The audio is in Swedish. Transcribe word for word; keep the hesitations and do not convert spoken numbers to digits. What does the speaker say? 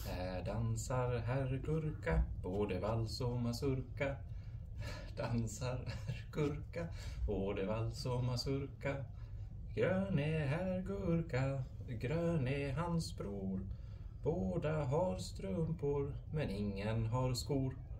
Här dansar herr Gurka, både vals och mazurka. Dansar herr Gurka, både vals och mazurka. Grön är herr Gurka, grön är hans bror. Båda har strumpor, men ingen har skor.